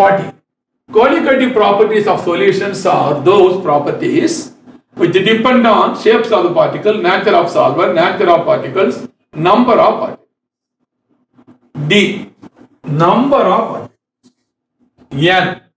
40. Colligative properties of solutions are those properties which depend on shapes of the particle, nature of solvent, nature of particles, number of particles. D. Number of particles. N.